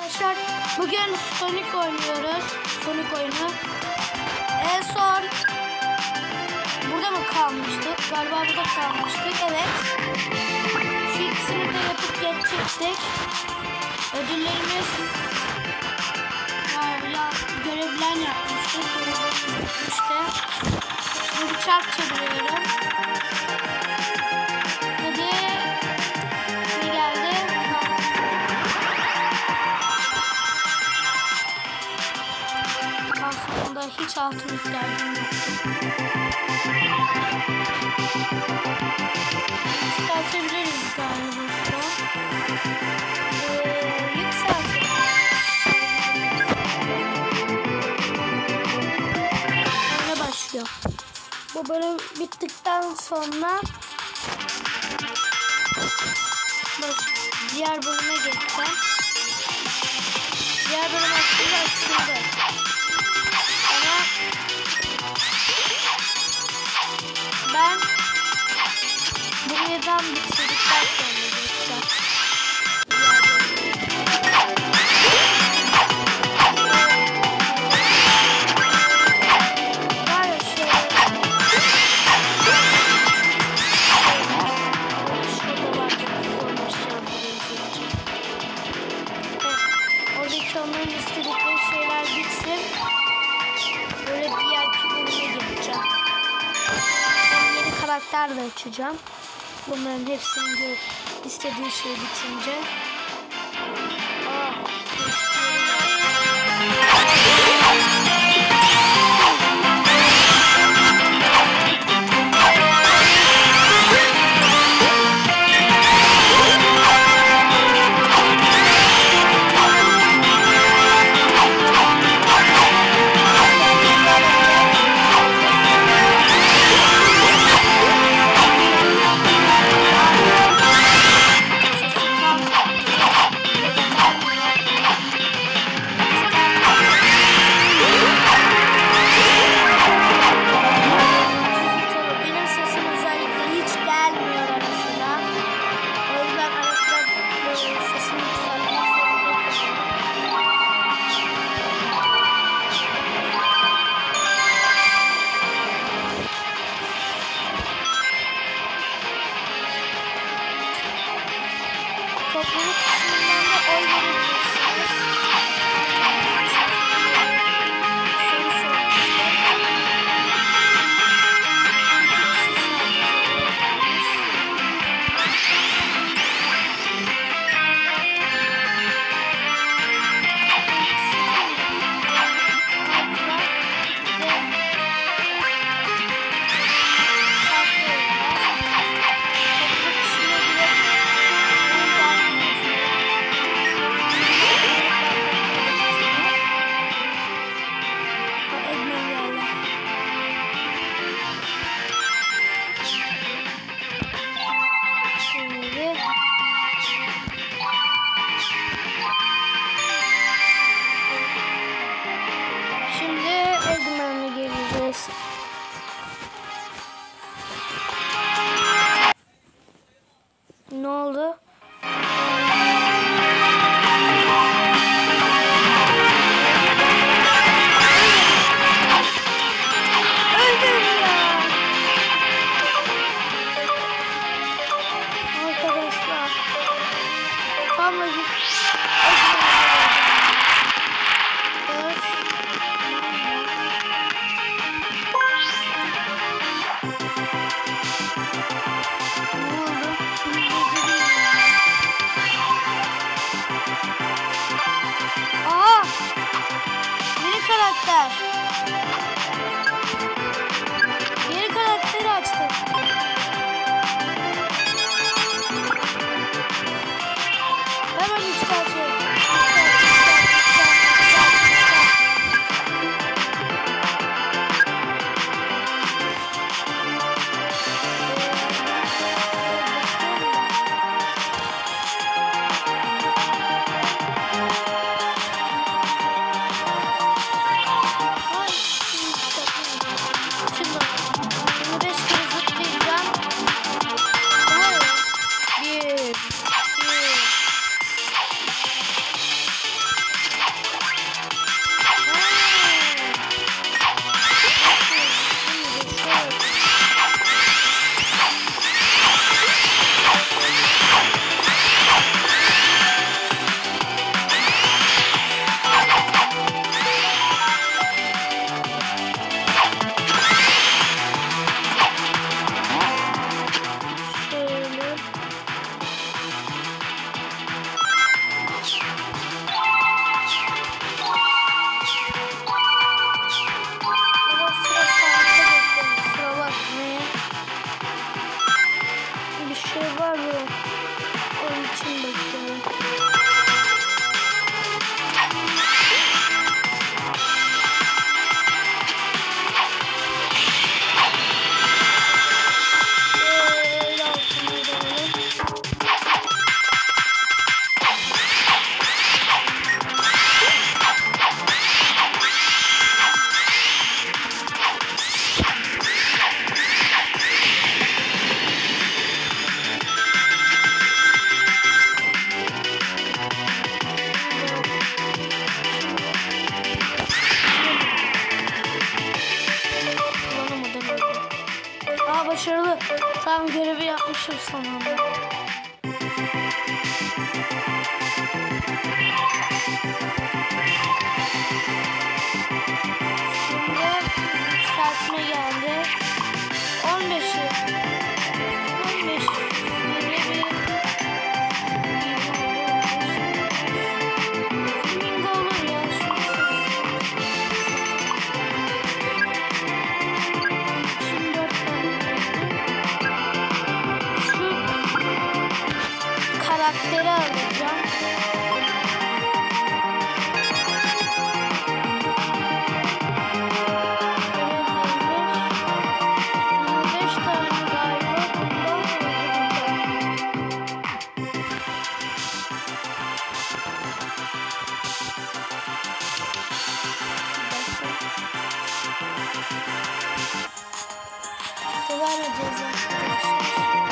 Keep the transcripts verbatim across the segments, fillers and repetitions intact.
Arkadaşlar bugün Sonic oynuyoruz. Sonic oyunu. En son burada mı kalmıştık? Galiba burada kalmıştık. Evet. Şu ikisini de yapıp geçecektik. Ödüllerimiz var ya, görevler yapmıştık. Görevlerimiz bitmişti. Şimdi bıçak çeviriyorum. Hadi. Ne geldi? Aslında hiç altın ihtiyacım yoktu. Yükseltebiliriz galiba şu an. Ee, yükseltebiliriz. Öyle başlıyor. Bu bölüm bittikten sonra baş, diğer bölüme geçeceğim. Diğer bölüm aslında açıldı. Ama ben buradan bitirdikten sonra geçeceğim. Var ya şöyle. Şurada var. Sonra aşağıda izleyeceğim. Evet. Oradaki onların istedikleri şeyler bitsin. Böyle diğer bölüme gireceğim. Yeni karakter de açacağım. Bunların hepsini gör, istediği şey bitince. Aa, Tam görevi yapmışım sonunda. Şimdi yükseltme geldi. on beşi on beş yirmi bir Flamingo olur ya. Şimdi dört tane şu karakteri alacağım. Devam edeceğiz arkadaşlar.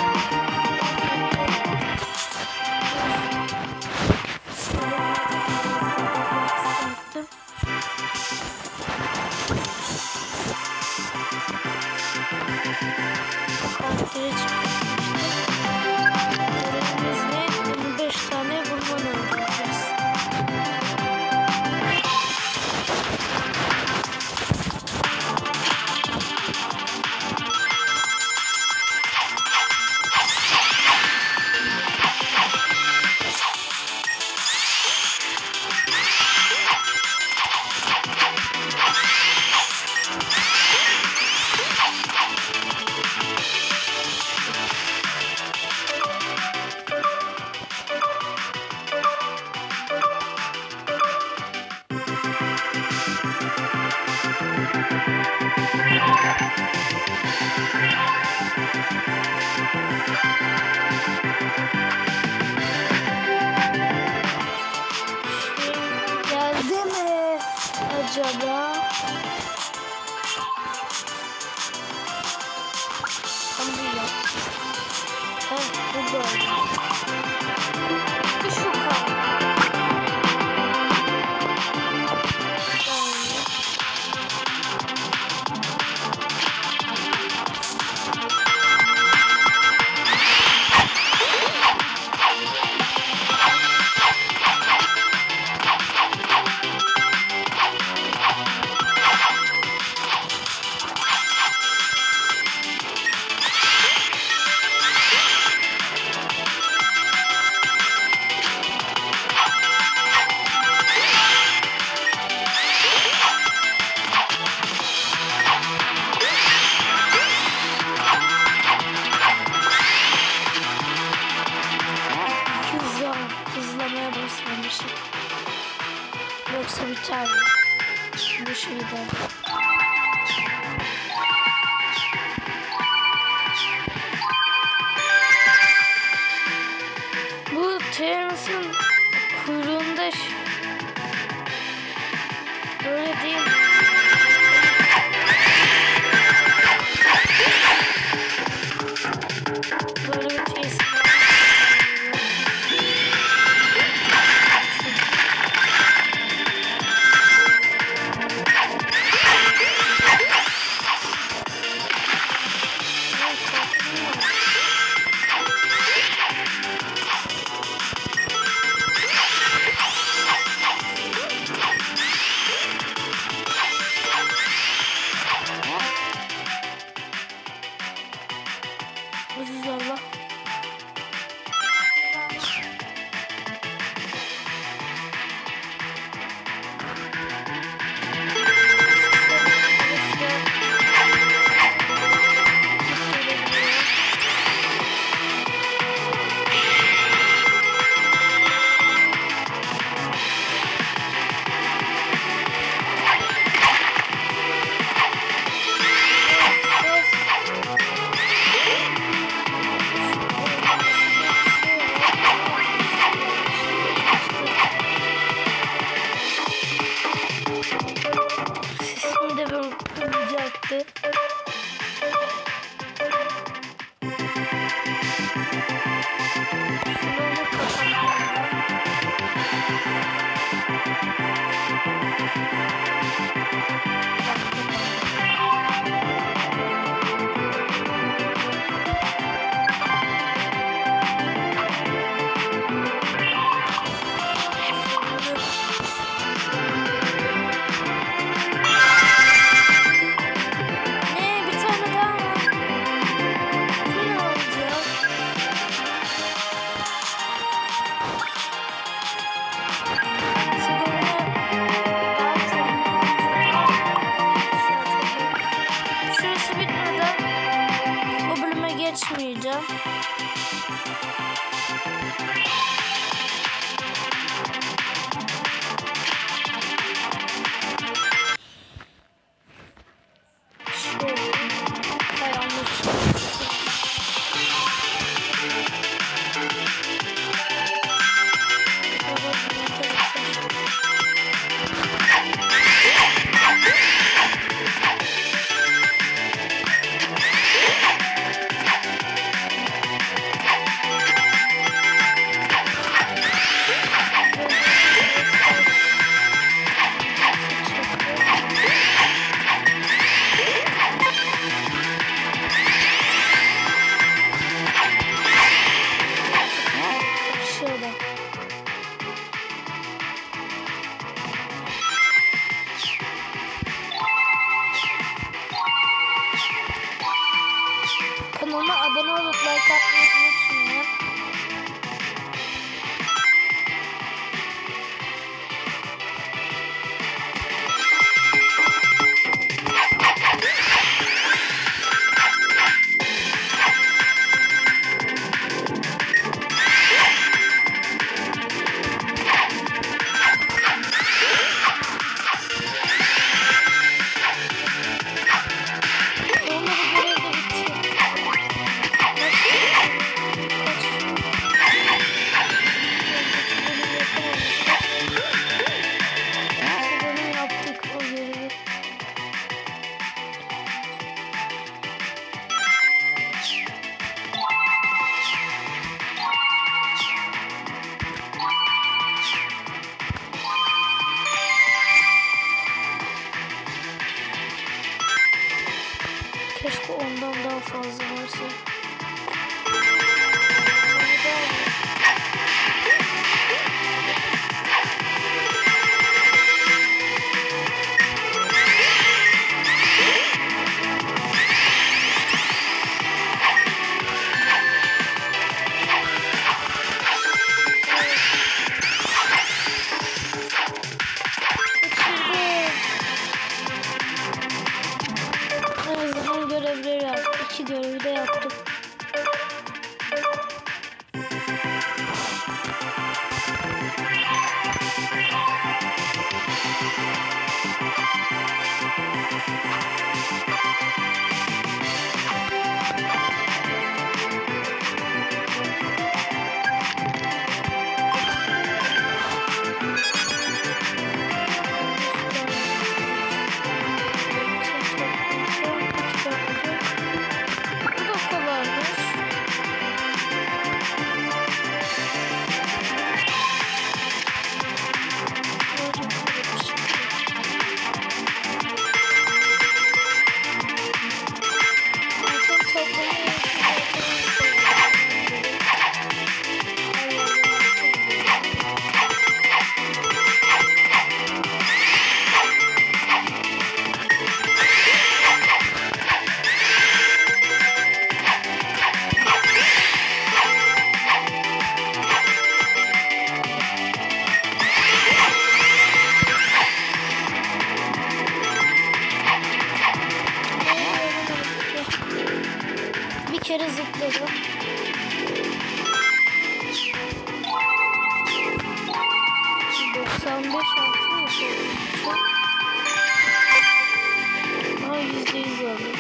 Karakteri çıkartmıştık. Görevimizle yirmi beş tane bulman öldüreceğiz. Geldi mi acaba? Sanırım ya. Heh, burada. Bir şu kaldı. Hızlamaya basmamışım. Yoksa biter mi? Bu şeyden. Bu Terrence'ın kuyruğunda böyle değil. Böyle bir tesis. tane daha fazla varsa. Görevleri yaptım. İki görevi de yaptım. Bir kere zıpladım. doksan beş altı mı söylemişim? Ama yüzde yüz aldım.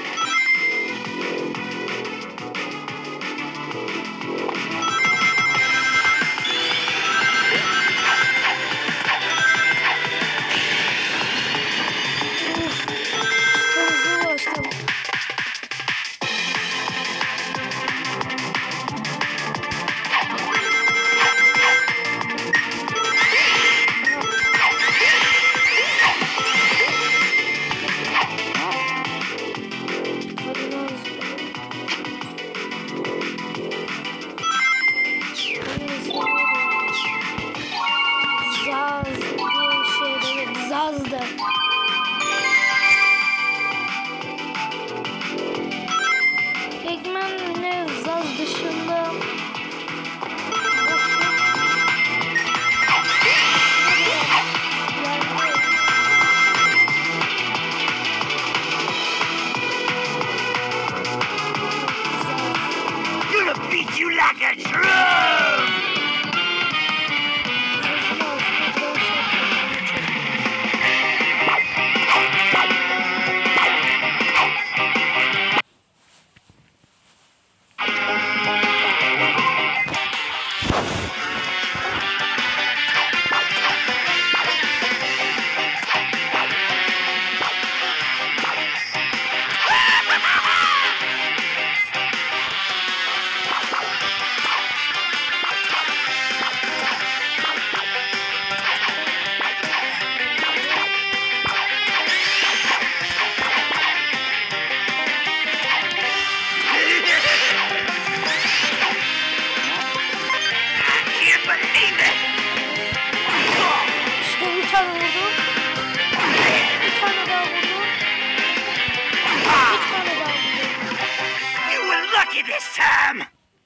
This time!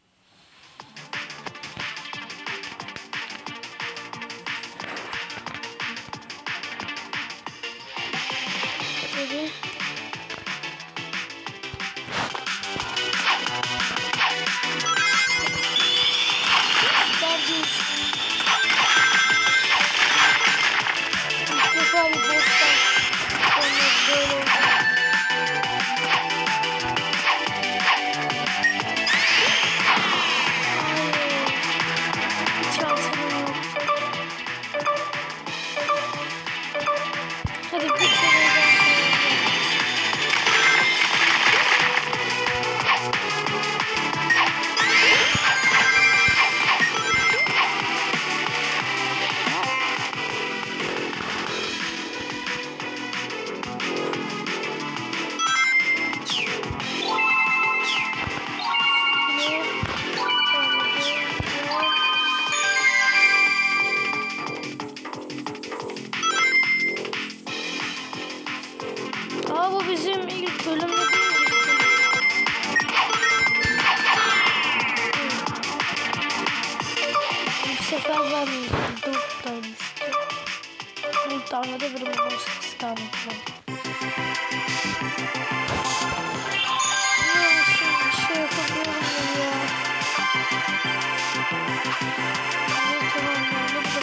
Tabii. Süper bir İlk defa bir boss'tan sonra böyle oldu. Hadi bir kere daha. Bu bizim ilk bölümde değil mi? Bu sefer vermeyeceğim. Dört tane istiyor. Bir tane de bir tane tane falan. Nasıl bir şey yapabiliyorum ya? Evet, tamam, ben de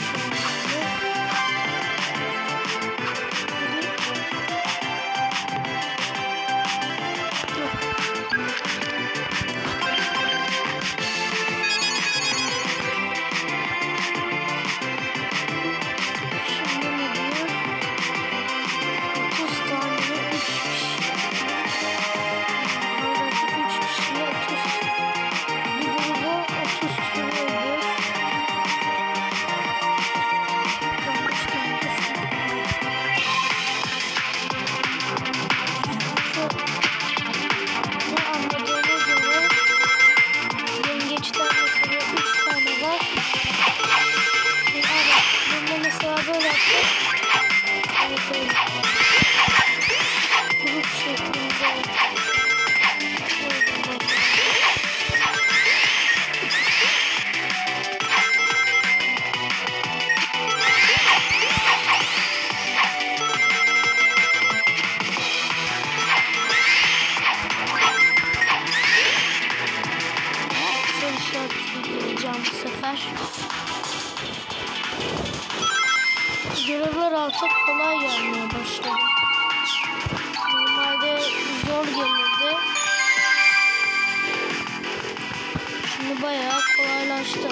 görevler artık kolay gelmeye başladı. Normalde zor gelirdi. Şimdi bayağı kolaylaştı.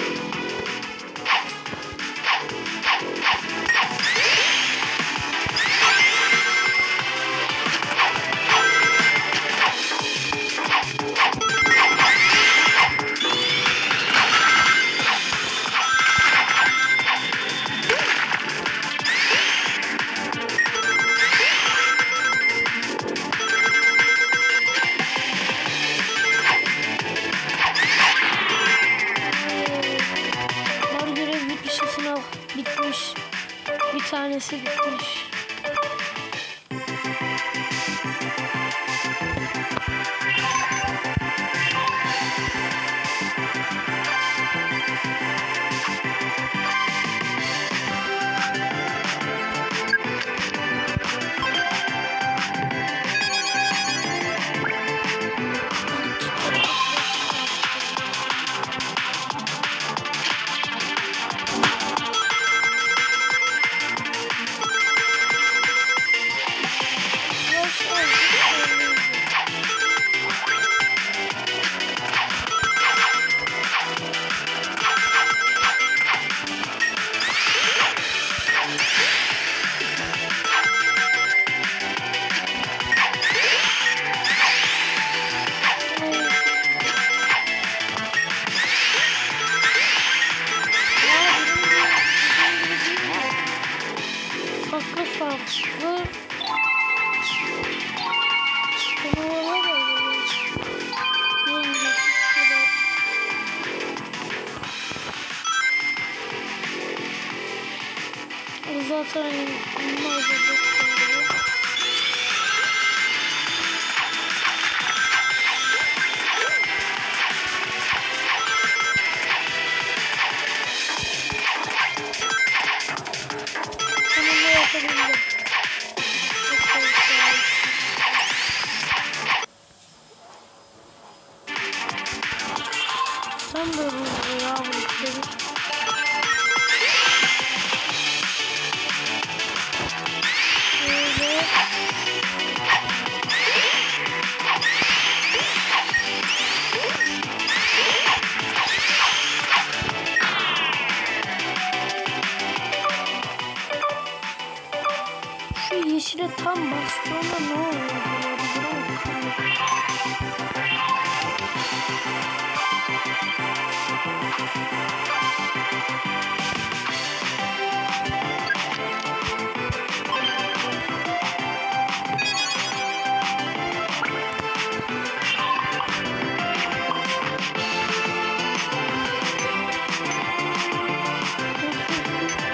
Bitmiş. Bir tanesi bitmiş. Zaten bunlar da sonunda yapabildim. Sen de bu ya bu yeşile tam bastığında ne oluyor?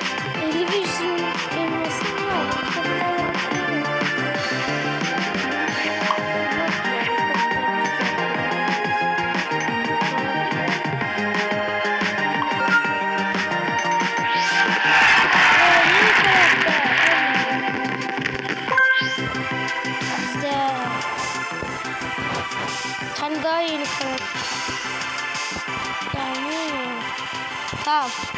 elli bir elması var. al.